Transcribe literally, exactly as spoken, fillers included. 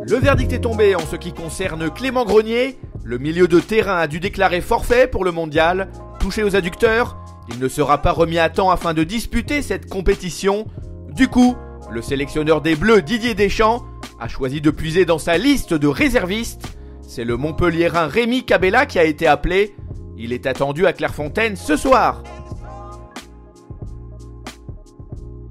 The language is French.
Le verdict est tombé en ce qui concerne Clément Grenier. Le milieu de terrain a dû déclarer forfait pour le mondial. Touché aux adducteurs, il ne sera pas remis à temps afin de disputer cette compétition. Du coup, le sélectionneur des Bleus, Didier Deschamps, a choisi de puiser dans sa liste de réservistes. C'est le Montpelliérain Rémi Cabella qui a été appelé. Il est attendu à Clairefontaine ce soir.